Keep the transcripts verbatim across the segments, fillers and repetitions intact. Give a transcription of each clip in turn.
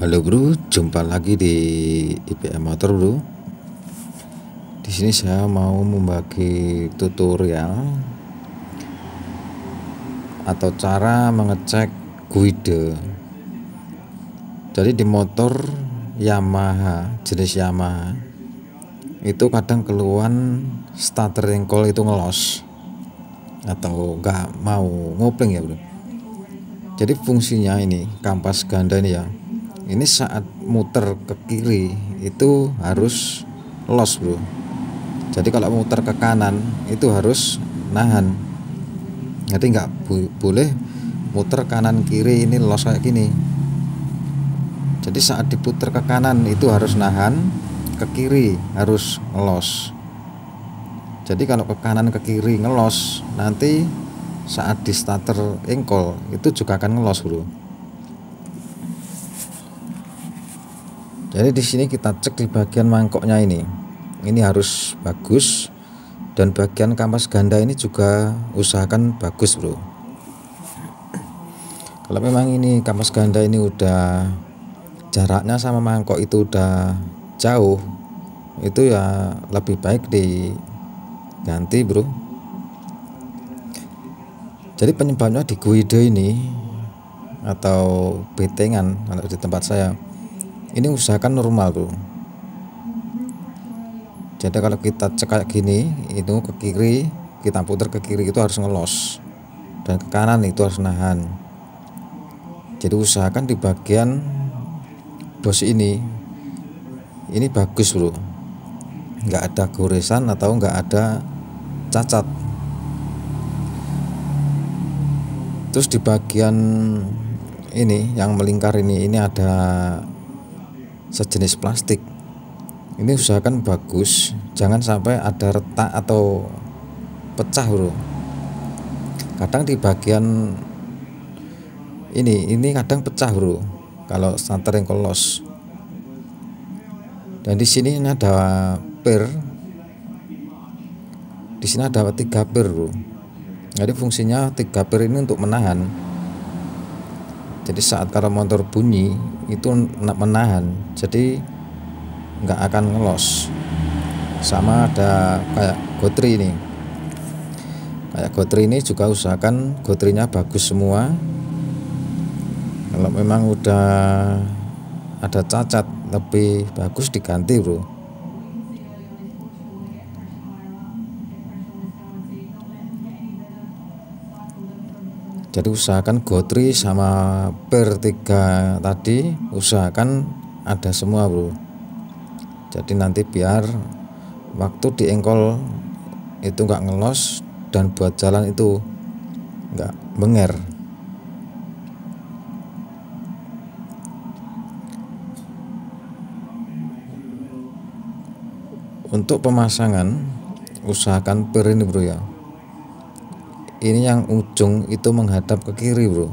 Halo bro, jumpa lagi di I P M Motor bro. Di sini saya mau membagi tutorial atau cara mengecek guide. Jadi di motor Yamaha, jenis Yamaha itu kadang keluhan starter engkol itu ngelos atau enggak mau ngopling ya bro. Jadi fungsinya ini kampas ganda ini ya, ini saat muter ke kiri itu harus los bro. Jadi kalau muter ke kanan itu harus nahan. Jadi nggak boleh muter kanan kiri ini los kayak gini. Jadi saat diputar ke kanan itu harus nahan, ke kiri harus ngelos. Jadi kalau ke kanan ke kiri ngelos, nanti saat di starter engkol itu juga akan ngelos bro. Jadi di sini kita cek di bagian mangkoknya ini, ini harus bagus, dan bagian kampas ganda ini juga usahakan bagus bro. Kalau memang ini kampas ganda ini udah jaraknya sama mangkok itu udah jauh, itu ya lebih baik diganti bro. Jadi penyebabnya di guide ini atau betengan, kalau di tempat saya ini usahakan normal bro. Jadi kalau kita cek kayak gini, itu ke kiri, kita putar ke kiri itu harus ngelos, dan ke kanan itu harus nahan. Jadi usahakan di bagian bos ini ini bagus bro, nggak ada goresan atau nggak ada cacat. Terus di bagian ini yang melingkar ini ini ada sejenis plastik, ini usahakan bagus, jangan sampai ada retak atau pecah bro. Kadang di bagian ini ini kadang pecah bro kalau starter engkol los. Dan di sini ini ada per, di sini ada tiga per bro. Jadi fungsinya tiga per ini untuk menahan. Jadi saat kalau motor bunyi itu menahan, jadi nggak akan ngelos. Sama ada kayak gotri ini, kayak gotri ini juga usahakan gotrinya bagus semua. Kalau memang udah ada cacat lebih bagus diganti bro. Jadi usahakan gotri sama per tiga tadi usahakan ada semua bro. Jadi nanti biar waktu di engkol itu nggak ngelos, dan buat jalan itu nggak menger. Untuk pemasangan usahakan per ini bro ya, ini yang ujung itu menghadap ke kiri bro.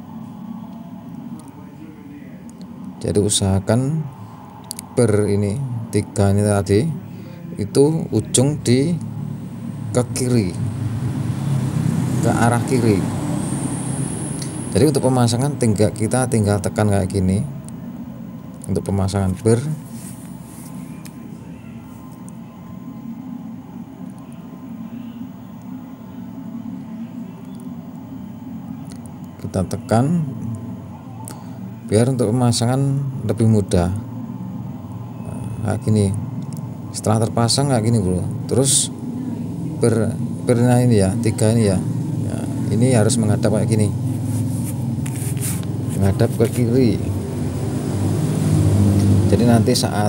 Jadi usahakan per ini tiga ini tadi itu ujung di ke kiri, ke arah kiri. Jadi untuk pemasangan tinggal kita tinggal tekan kayak gini untuk pemasangan per. Kita tekan biar untuk pemasangan lebih mudah. Nah, kayak gini. Setelah terpasang kayak gini bro, terus per pernya ini ya, tiga ini ya, ya ini harus menghadap kayak gini, menghadap ke kiri. Jadi nanti saat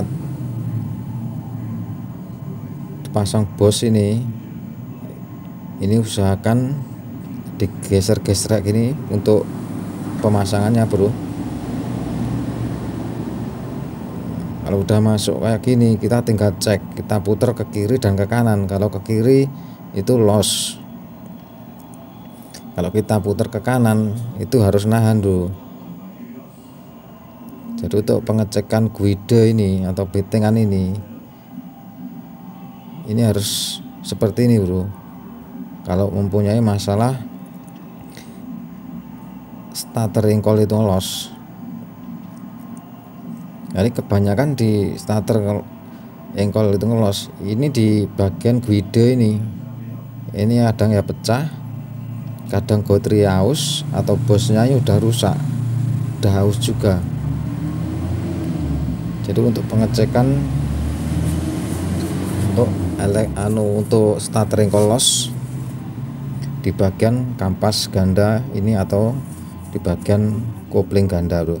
dipasang bos ini ini usahakan digeser-geser kayak gini untuk pemasangannya bro. Kalau udah masuk kayak gini, kita tinggal cek, kita putar ke kiri dan ke kanan. Kalau ke kiri itu los, kalau kita putar ke kanan itu harus nahan bro. Jadi untuk pengecekan guide ini atau betengan ini ini harus seperti ini bro. Kalau mempunyai masalah starter engkol itu los. Jadi kebanyakan di starter engkol itu ngelos. Ini di bagian guide ini. Ini kadang ya pecah, kadang gotri aus atau bosnya ini udah rusak, udah haus juga. Jadi untuk pengecekan untuk elek anu untuk starter engkol los di bagian kampas ganda ini atau di bagian kopling ganda, bro.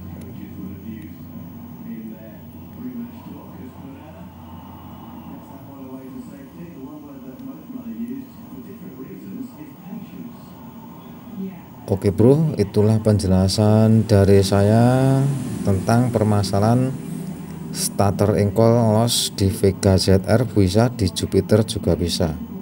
Oke bro, itulah penjelasan dari saya tentang permasalahan starter engkol los di Vega Z R bisa, di Jupiter juga bisa.